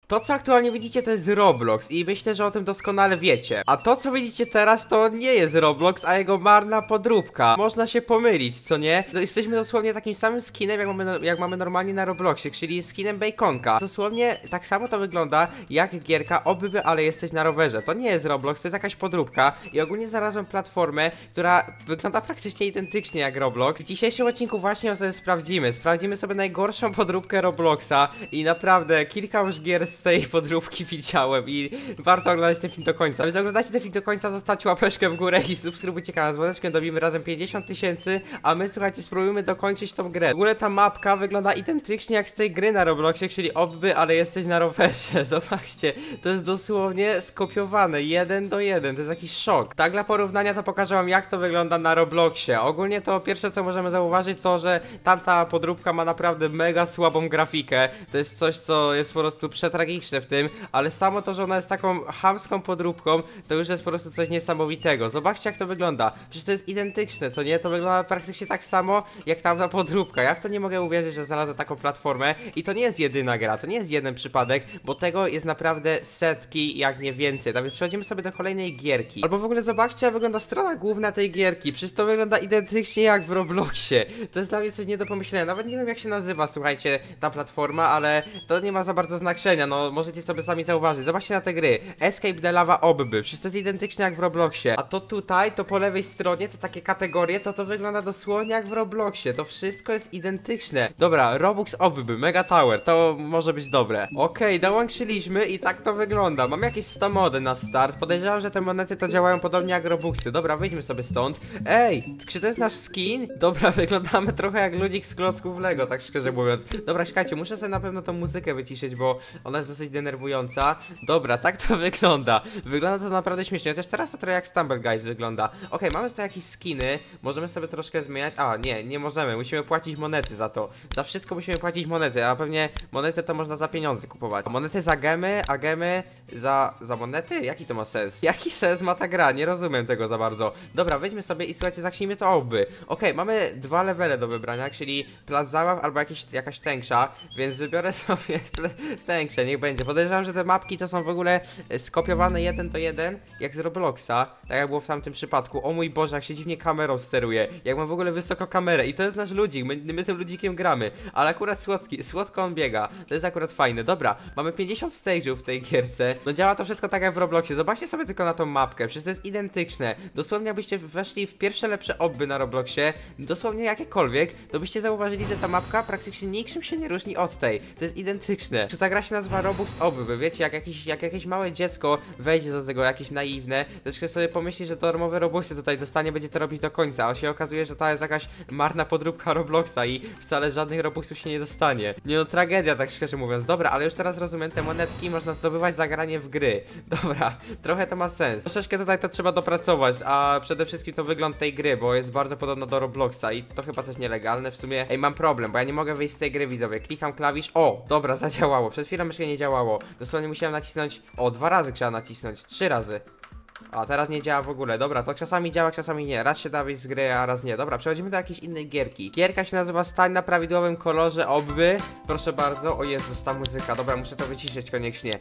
To co aktualnie widzicie to jest Roblox i myślę, że o tym doskonale wiecie. A to co widzicie teraz to nie jest Roblox, a jego marna podróbka. Można się pomylić, co nie? Jesteśmy dosłownie takim samym skinem jak mamy normalnie na Robloxie, czyli skinem Baconka. Dosłownie tak samo to wygląda jak gierka Obyby, ale jesteś na rowerze. To nie jest Roblox, to jest jakaś podróbka i ogólnie znalazłem platformę, która wygląda praktycznie identycznie jak Roblox. W dzisiejszym odcinku właśnie ją sobie sprawdzimy sobie najgorszą podróbkę Robloxa i naprawdę kilka już gier z tej podróbki widziałem i warto oglądać ten film do końca. Więc oglądajcie ten film do końca, zostawcie łapeczkę w górę i subskrybujcie kanał z dzwoneczkiem, dobijmy razem 50 000, a my słuchajcie spróbujmy dokończyć tą grę. W ogóle ta mapka wygląda identycznie jak z tej gry na Robloxie, czyli Obby, ale jesteś na rowerze. Zobaczcie, to jest dosłownie skopiowane 1 do 1, to jest jakiś szok. Tak dla porównania to pokażę wam jak to wygląda na Robloxie. Ogólnie to pierwsze co możemy zauważyć to, że tamta podróbka ma naprawdę mega słabą grafikę. To jest coś co jest po prostu przetragiczne w tym, ale samo to, że ona jest taką chamską podróbką, to już jest po prostu coś niesamowitego. Zobaczcie jak to wygląda, przecież to jest identyczne, co nie? To wygląda praktycznie tak samo jak tamta podróbka. Ja w to nie mogę uwierzyć, że znalazłem taką platformę i to nie jest jedyna gra, to nie jest jeden przypadek, bo tego jest naprawdę setki, jak nie więcej. Nawet przechodzimy sobie do kolejnej gierki. Albo w ogóle zobaczcie jak wygląda strona główna tej gierki, przecież to wygląda identycznie jak w Robloxie. To jest dla mnie coś nie do pomyślenia, nawet nie wiem jak się nazywa, słuchajcie, ta platforma, ale to nie ma za bardzo znaczenia, no możecie sobie sami zauważyć. Zobaczcie na te gry, Escape the Lava Obby, przecież to jest identyczne jak w Robloxie. A to tutaj, to po lewej stronie, to takie kategorie, to wygląda dosłownie jak w Robloxie, to wszystko jest identyczne. Dobra, Robux Obby, Mega Tower, to może być dobre. Okej, dołączyliśmy i tak to wygląda. Mam jakieś 100 mody na start, podejrzewam, że te monety to działają podobnie jak Robuxy. Dobra, wyjdźmy sobie stąd. Ej, czy to jest nasz skin? Dobra, wyglądamy trochę jak ludzik z klocków Lego, tak szczerze mówiąc. Dobra, czekajcie, muszę sobie na pewno tą muzykę wyciszyć, bo ona jest dosyć denerwująca. Dobra, tak to wygląda. Wygląda to naprawdę śmiesznie, chociaż teraz to trochę jak Stumble Guys wygląda. Okej, mamy tutaj jakieś skiny, możemy sobie troszkę zmieniać. A, nie możemy, musimy płacić monety za to. Za wszystko musimy płacić monety, a pewnie monety to można za pieniądze kupować. Monety za gemy, a gemy za monety? Jaki to ma sens? Jaki sens ma ta gra? Nie rozumiem tego za bardzo. Dobra, weźmy sobie i słuchajcie, zacznijmy to Obby. Okej, mamy dwa levele do wybrania, czyli plac zabaw albo jakaś tększa, więc wybiorę sobie tększe, niech będzie. Podejrzewam, że te mapki to są w ogóle skopiowane 1 do 1, jak z Robloxa, tak jak było w tamtym przypadku. O mój Boże, jak się dziwnie kamerą steruje, jak mam w ogóle wysoko kamerę i to jest nasz ludzik, my tym ludzikiem gramy, ale akurat słodko on biega, to jest akurat fajne. Dobra, mamy 50 stage'ów w tej gierce, no działa to wszystko tak jak w Robloxie, zobaczcie sobie tylko na tą mapkę, przecież to jest identyczne, dosłownie jakbyście weszli w pierwsze lepsze Obby na Robloxie, dosłownie jakiekolwiek, to byście zauważyli, że ta mapka praktycznie niczym się nie różni od tej, to jest identyczne. Czy ta gra się nazywa Robux Obby, wiecie, jak jakieś małe dziecko wejdzie do tego, jakieś naiwne, to sobie pomyśli, że to darmowe Robuxy tutaj dostanie, będzie to robić do końca, a się okazuje, że ta jest jakaś marna podróbka Robloxa i wcale żadnych Robuxów się nie dostanie. Nie no, tragedia, tak szczerze mówiąc. Dobra, ale już teraz rozumiem, te monetki można zdobywać za granie w gry. Dobra, trochę to ma sens. Troszeczkę tutaj to trzeba dopracować, a przede wszystkim to wygląd tej gry, bo jest bardzo podobna do Robloxa i to chyba też nielegalne w sumie. Ej, mam problem, bo ja nie mogę wyjść z tej gry, widzowie. Klikam klawisz, o, dobra, zadziałało. Przed chwilą jeszcze nie działało. Dosłownie musiałem nacisnąć, o, 2 razy trzeba nacisnąć, 3 razy. A teraz nie działa w ogóle, dobra, to czasami działa, czasami nie. Raz się da wyjść z gry, a raz nie. Dobra, przechodzimy do jakiejś innej gierki. Gierka się nazywa Stań na prawidłowym kolorze Obby. Proszę bardzo, o Jezus, ta muzyka, dobra, muszę to wyciszyć koniecznie.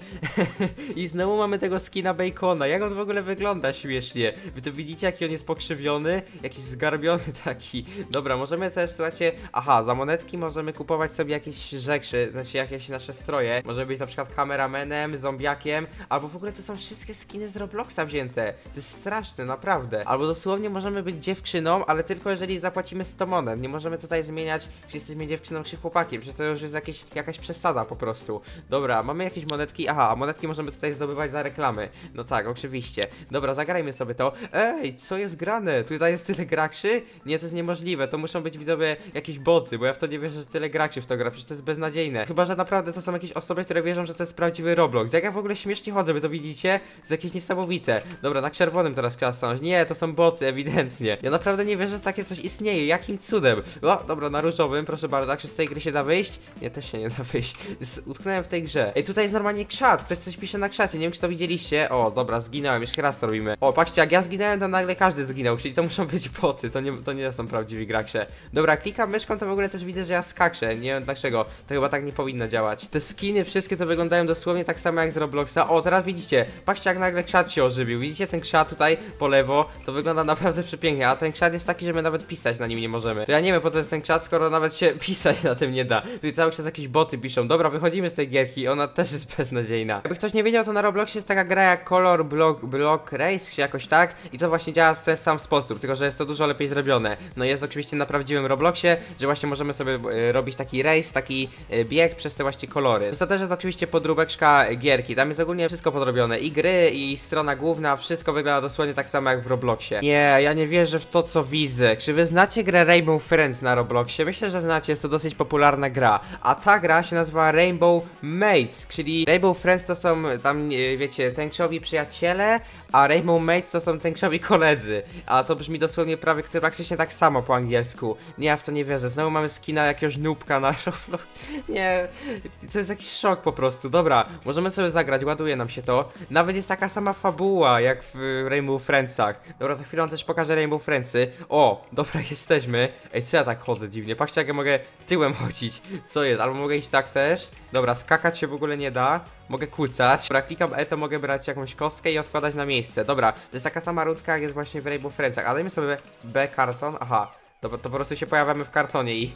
I znowu mamy tego skina Bacona, jak on w ogóle wygląda śmiesznie. Wy to widzicie, jaki on jest pokrzywiony, jakiś zgarbiony taki. Dobra, możemy też, słuchajcie, aha, za monetki możemy kupować sobie jakieś rzeczy, znaczy jakieś nasze stroje. Możemy być na przykład kameramenem, zombiakiem, albo w ogóle to są wszystkie skiny z Robloxa wzięte. To jest straszne, naprawdę. Albo dosłownie możemy być dziewczyną, ale tylko jeżeli zapłacimy 100 monet. Nie możemy tutaj zmieniać, czy jesteśmy dziewczyną, czy chłopakiem, że to już jest jakaś przesada po prostu. Dobra, mamy jakieś monetki, aha, a monetki możemy tutaj zdobywać za reklamy. No tak, oczywiście. Dobra, zagrajmy sobie to. Ej, co jest grane? Tutaj jest tyle graczy? Nie, to jest niemożliwe, to muszą być widzowie jakieś boty, bo ja w to nie wierzę, że tyle graczy w to gra, przecież to jest beznadziejne. Chyba, że naprawdę to są jakieś osoby, które wierzą, że to jest prawdziwy Roblox. Jak ja w ogóle śmiesznie chodzę, wy to widzicie? To jest jakieś niesamowite. Dobra, na czerwonym teraz trzeba stanąć. Nie, to są boty, ewidentnie. Ja naprawdę nie wierzę, że takie coś istnieje. Jakim cudem? O, dobra, na różowym, proszę bardzo. Czy z tej gry się da wyjść? Nie, też się nie da wyjść. Utknąłem w tej grze. Ej, tutaj jest normalnie krzat. Ktoś coś pisze na krzacie. Nie wiem, czy to widzieliście. O, dobra, zginąłem. Jeszcze raz to robimy. O, patrzcie, jak ja zginąłem, to nagle każdy zginął. Czyli to muszą być boty. To nie są prawdziwi gracze. Dobra, klikam myszką, to w ogóle też widzę, że ja skaczę. Nie wiem dlaczego. To chyba tak nie powinno działać. Te skiny wszystkie to wyglądają dosłownie tak samo jak z Robloxa. O, teraz widzicie. Patrzcie, jak nagle krzat się ożywił. Widzicie ten krzat tutaj po lewo? To wygląda naprawdę przepięknie. A ten krzat jest taki, że my nawet pisać na nim nie możemy. To ja nie wiem, po co jest ten krzat, skoro nawet się pisać na tym nie da. Tutaj cały czas jakieś boty piszą. Dobra, wychodzimy z tej gierki. Ona też jest beznadziejna. Jakby ktoś nie wiedział, to na Robloxie jest taka gra jak Color Block Race, czy jakoś tak. I to właśnie działa w ten sam sposób, tylko że jest to dużo lepiej zrobione. No jest oczywiście na prawdziwym Robloxie, że właśnie możemy sobie robić taki race, taki bieg przez te właśnie kolory. To też jest oczywiście podróbeczka gierki. Tam jest ogólnie wszystko podrobione. I gry, i strona główna, wszystko wygląda dosłownie tak samo jak w Robloxie. Nie, ja nie wierzę w to, co widzę. Czy wy znacie grę Rainbow Friends na Robloxie? Myślę, że znacie, jest to dosyć popularna gra. A ta gra się nazywa Rainbow Mates, czyli Rainbow Friends to są tam, wiecie, tęczowi przyjaciele, a Rainbow Mates to są tęczowi koledzy. A to brzmi dosłownie praktycznie tak samo po angielsku. Nie, ja w to nie wierzę. Znowu mamy skina jakiegoś nubka na Roblox. Nie, to jest jakiś szok po prostu. Dobra, możemy sobie zagrać, ładuje nam się to. Nawet jest taka sama fabuła jak w Rainbow Friendsach. Dobra, za chwilę też pokażę Rainbow Friendsy. O, dobra, jesteśmy. Ej, co ja tak chodzę dziwnie? Patrzcie, jak ja mogę tyłem chodzić. Co jest? Albo mogę iść tak też. Dobra, skakać się w ogóle nie da. Mogę kucać. Dobra, klikam E, to mogę brać jakąś kostkę i odkładać na miejsce. Dobra, to jest taka sama rundka, jak jest właśnie w Rainbow Friendsach. A dajmy sobie B karton. Aha. To po prostu się pojawiamy w kartonie i...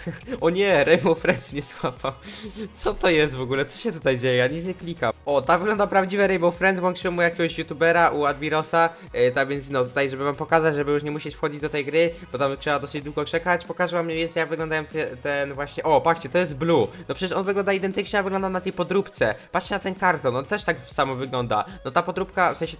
O nie, Rainbow Friends mnie złapał. Co to jest w ogóle? Co się tutaj dzieje? Ja nic nie klikam. O, tak wygląda prawdziwe Rainbow Friends. Włączyłem mu jakiegoś youtubera, u Admirosa. Tak więc no, tutaj żeby wam pokazać, żeby już nie musieć wchodzić do tej gry, bo tam trzeba dosyć długo czekać. Pokażę wam mniej więcej, jak wyglądają ten właśnie... O, patrzcie, to jest Blue. No przecież on wygląda identycznie, jak wygląda na tej podróbce. Patrzcie na ten karton, on też tak samo wygląda. No ta podróbka, w sensie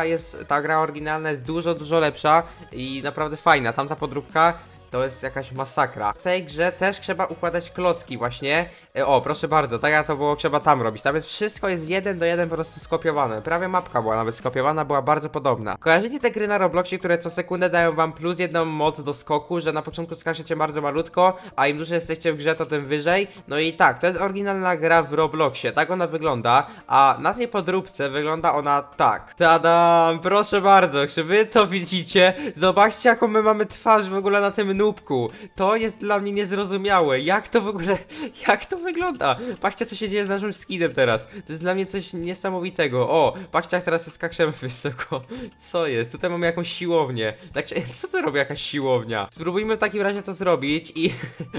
ta gra oryginalna jest dużo lepsza i naprawdę fajna. Tamta podróbka to jest jakaś masakra. W tej grze też trzeba układać klocki właśnie. O, proszę bardzo, tak jak to było trzeba tam robić. Tam jest wszystko jest 1:1 po prostu skopiowane. Prawie mapka była nawet skopiowana, była bardzo podobna. Kojarzycie te gry na Robloxie, które co sekundę dają wam plus jedną moc do skoku, że na początku skaczecie bardzo malutko, a im dłużej jesteście w grze, to tym wyżej. No i tak, to jest oryginalna gra w Robloxie, tak ona wygląda, a na tej podróbce wygląda ona tak. Tadam, proszę bardzo, czy wy to widzicie? Zobaczcie, jaką my mamy twarz w ogóle na tym nubku. To jest dla mnie niezrozumiałe. Jak to w ogóle, jak to wygląda? Patrzcie, co się dzieje z naszym skinem teraz. To jest dla mnie coś niesamowitego. O, patrzcie, jak teraz skaczemy wysoko. Co jest? Tutaj mamy jakąś siłownię. Co to robi jakaś siłownia? Spróbujmy w takim razie to zrobić i...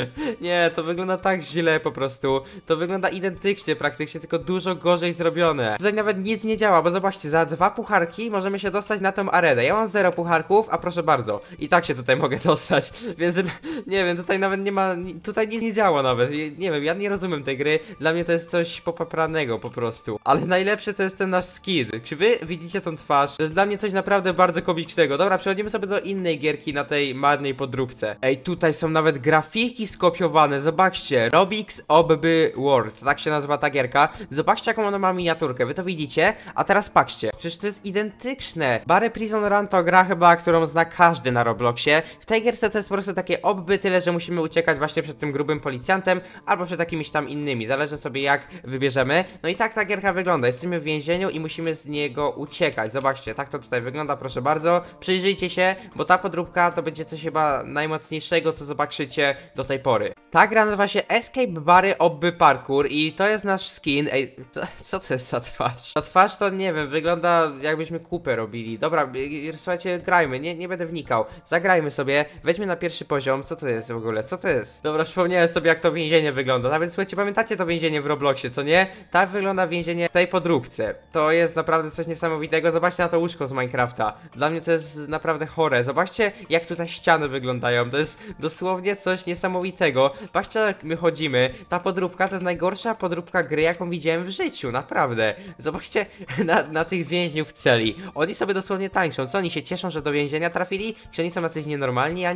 Nie, to wygląda tak źle po prostu. To wygląda identycznie praktycznie, tylko dużo gorzej zrobione. Tutaj nawet nic nie działa, bo zobaczcie, za 2 pucharki możemy się dostać na tą arenę. Ja mam 0 pucharków, a proszę bardzo. I tak się tutaj mogę dostać. Więc nie wiem, tutaj nawet nie ma, tutaj nic nie działa nawet, nie wiem, ja nie rozumiem tej gry, dla mnie to jest coś popapranego po prostu. Ale najlepsze to jest ten nasz skin. Czy wy widzicie tą twarz? To jest dla mnie coś naprawdę bardzo komicznego. Dobra, przechodzimy sobie do innej gierki na tej marnej podróbce. Ej, tutaj są nawet grafiki skopiowane, zobaczcie, Robix Obby World, tak się nazywa ta gierka. Zobaczcie, jaką ona ma miniaturkę, wy to widzicie? A teraz patrzcie, przecież to jest identyczne. Barry Prison Run to gra chyba, którą zna każdy na Robloxie. W tej gierce to jest po prostu takie obby, tyle że musimy uciekać właśnie przed tym grubym policjantem albo przed jakimiś tam innymi, zależy sobie jak wybierzemy. No i tak ta gierka wygląda, jesteśmy w więzieniu i musimy z niego uciekać. Zobaczcie, tak to tutaj wygląda, proszę bardzo. Przyjrzyjcie się, bo ta podróbka to będzie coś chyba najmocniejszego, co zobaczycie do tej pory. Ta gra nazywa się Escape Barry Obby Parkour i to jest nasz skin. Ej, co to jest za twarz? Ta twarz to nie wiem, wygląda jakbyśmy kupę robili. Dobra, słuchajcie, grajmy, nie będę wnikał. Zagrajmy sobie, weźmy na pierwszy poziom. Co to jest w ogóle? Co to jest? Dobra, przypomniałem sobie, jak to więzienie wygląda. Nawet słuchajcie, pamiętacie to więzienie w Robloxie, co nie? Tak wygląda więzienie w tej podróbce. To jest naprawdę coś niesamowitego. Zobaczcie na to łóżko z Minecrafta. Dla mnie to jest naprawdę chore. Zobaczcie, jak tutaj ściany wyglądają. To jest dosłownie coś niesamowitego. Patrzcie, jak my chodzimy. Ta podróbka to jest najgorsza podróbka gry, jaką widziałem w życiu. Naprawdę. Zobaczcie na tych więźniów w celi. Oni sobie dosłownie tańczą. Co, oni się cieszą, że do więzienia trafili? Czy oni są jacyś nienormalni? Ja nie wiem.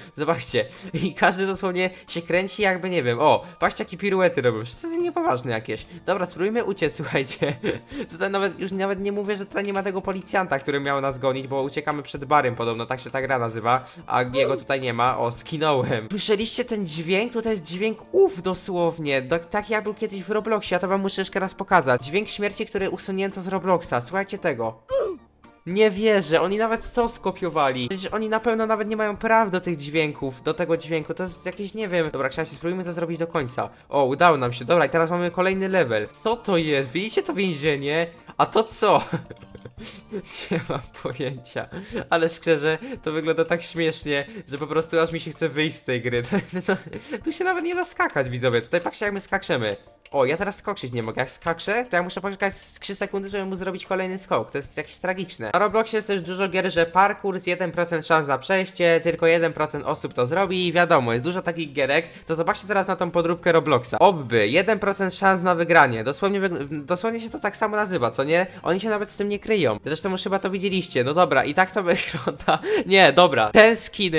Zobaczcie. I każdy dosłownie się kręci jakby, nie wiem, o, patrzcie jakie piruety robią, to jest niepoważne jakieś. Dobra, spróbujmy uciec, słuchajcie. Tutaj już nawet nie mówię, że tutaj nie ma tego policjanta, który miał nas gonić, bo uciekamy przed barem podobno, tak się ta gra nazywa, a jego tutaj nie ma. O, skinąłem. Słyszeliście ten dźwięk? Tutaj jest dźwięk dosłownie. Tak jak był kiedyś w Robloxie, ja to wam muszę jeszcze raz pokazać. Dźwięk śmierci, który usunięto z Robloxa. Słuchajcie tego. Nie wierzę, oni nawet to skopiowali. Przecież oni na pewno nawet nie mają praw do tych dźwięków, do tego dźwięku. To jest jakieś, nie wiem. Dobra, Krzysiu, spróbujmy to zrobić do końca. O, udało nam się. Dobra, i teraz mamy kolejny level. Co to jest? Widzicie to więzienie? A to co? Nie mam pojęcia. Ale szczerze, to wygląda tak śmiesznie, że po prostu aż mi się chce wyjść z tej gry. Tu się nawet nie da skakać, widzowie. Tutaj patrzcie, jak my skaczemy. O, ja teraz skoczyć nie mogę. Jak skaczę, to ja muszę poczekać 3 sekundy, żeby mu zrobić kolejny skok. To jest jakieś tragiczne. Na Robloxie jest też dużo gier, że parkour z 1% szans na przejście, tylko 1% osób to zrobi i wiadomo, jest dużo takich gierek. To zobaczcie teraz na tą podróbkę Robloxa. Obby, 1% szans na wygranie. Dosłownie się to tak samo nazywa, co nie? Oni się nawet z tym nie kryją. Zresztą już chyba to widzieliście. No dobra, i tak to wygląda. Nie, dobra. Te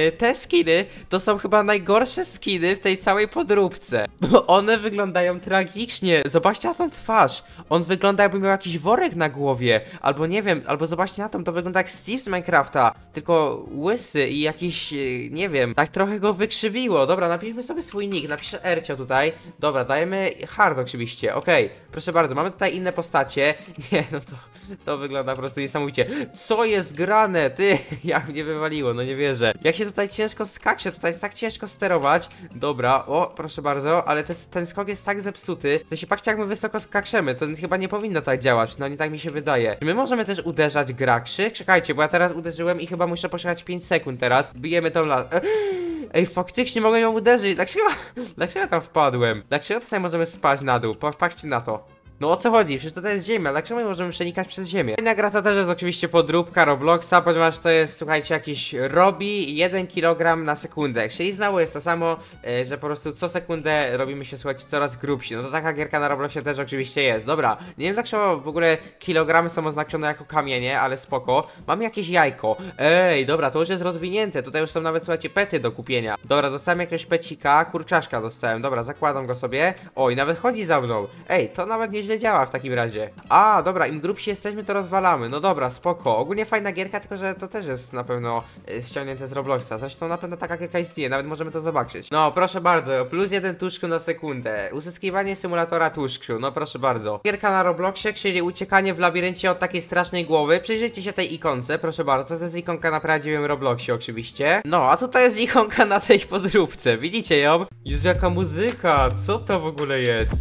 skiny to są chyba najgorsze skiny w tej całej podróbce. Bo one wyglądają tragicznie. Zobaczcie na tą twarz. On wygląda, jakby miał jakiś worek na głowie. Albo nie wiem, albo zobaczcie na tą, to wygląda jak Steve z Minecrafta. Tylko łysy i jakiś, nie wiem, tak trochę go wykrzywiło. Dobra, napiszmy sobie swój nick, napiszę Ercio tutaj. Dobra, dajemy hard oczywiście, okej. Proszę bardzo, mamy tutaj inne postacie. Nie, no to wygląda po prostu niesamowicie. Co jest grane, ty? Jak mnie wywaliło, no nie wierzę. Jak się tutaj ciężko skacze, tutaj jest tak ciężko sterować. Dobra, o, proszę bardzo, ale ten skok jest tak zepsuty. W sensie, patrzcie jak my wysoko skaczemy, to chyba nie powinno tak działać, no nie tak mi się wydaje. Czy my możemy też uderzać graczy? Czekajcie, bo ja teraz uderzyłem i chyba muszę poczekać 5 sekund teraz. Bijemy tą Ej, faktycznie mogę ją uderzyć. Dlaczego tam wpadłem? Dlaczego tutaj możemy spaść na dół? Patrzcie na to. No o co chodzi? Przecież to jest ziemia, dlaczego my możemy przenikać przez ziemię? Inna gra to też jest oczywiście podróbka Robloxa, ponieważ to jest, słuchajcie, jakiś robi 1 kg na sekundę. Czyli znowu jest to samo, że po prostu co sekundę robimy się, słuchajcie, coraz grubsi. No to taka gierka na Robloxie też oczywiście jest. Dobra, nie wiem dlaczego w ogóle kilogramy są oznaczone jako kamienie, ale spoko. Mam jakieś jajko. Ej, dobra, to już jest rozwinięte. Tutaj już są nawet, słuchajcie, pety do kupienia. Dobra, dostałem jakiegoś pecika, kurczaszka dostałem. Dobra, zakładam go sobie. Oj, nawet chodzi za mną. Ej, to nawet nieźle działa w takim razie. A, dobra, im grubsi jesteśmy, to rozwalamy. No dobra, spoko. Ogólnie fajna gierka, tylko że to też jest na pewno ściągnięte z Robloxa. Zresztą na pewno taka gierka istnieje, nawet możemy to zobaczyć. No, proszę bardzo, plus 1 tuszku na sekundę. Uzyskiwanie symulatora tuszku, no proszę bardzo. Gierka na Robloxie, czyli uciekanie w labiryncie od takiej strasznej głowy. Przyjrzyjcie się tej ikonce, proszę bardzo. To jest ikonka na prawdziwym Robloxie oczywiście. No, a tutaj jest ikonka na tej podróbce. Widzicie ją? Jest jaka muzyka, co to w ogóle jest?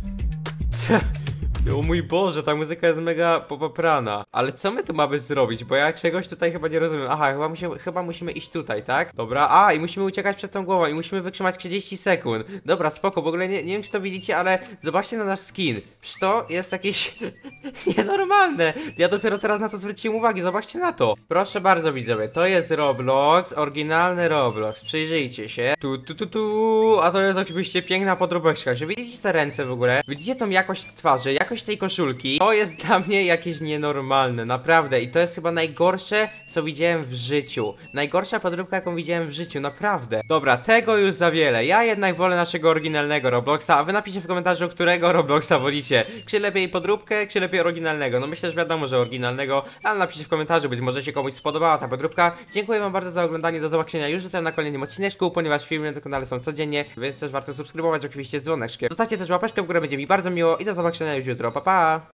O mój Boże, ta muzyka jest mega poprana. Ale co my tu mamy zrobić? Bo ja czegoś tutaj chyba nie rozumiem. Aha, chyba musimy iść tutaj, tak? Dobra, i musimy uciekać przed tą głową i musimy wytrzymać 30 sekund. Dobra, spoko, w ogóle nie wiem czy to widzicie, ale zobaczcie na nasz skin. Przecież to jest jakieś nienormalne. Ja dopiero teraz na to zwróciłem uwagę, zobaczcie na to. Proszę bardzo widzowie, to jest Roblox, oryginalny Roblox. Przyjrzyjcie się. A to jest oczywiście piękna podróbeczka. Czy widzicie te ręce w ogóle? Widzicie tą jakość twarzy, jakość tej koszulki? To jest dla mnie jakieś nienormalne, naprawdę. I to jest chyba najgorsze, co widziałem w życiu. Najgorsza podróbka, jaką widziałem w życiu, naprawdę. Dobra, tego już za wiele. Ja jednak wolę naszego oryginalnego Robloxa, a wy napiszcie w komentarzu, którego Robloxa wolicie. Czy lepiej podróbkę, czy lepiej oryginalnego? No myślę, że wiadomo, że oryginalnego, ale napiszcie w komentarzu, być może się komuś spodobała ta podróbka. Dziękuję wam bardzo za oglądanie, do zobaczenia już jutro na kolejnym odcineczku, ponieważ filmy na tym kanale są codziennie, więc też warto subskrybować oczywiście z dzwoneczkiem. Zostawcie też łapeczkę w górę, będzie mi bardzo miło i do zobaczenia już jutro. Pa, pa!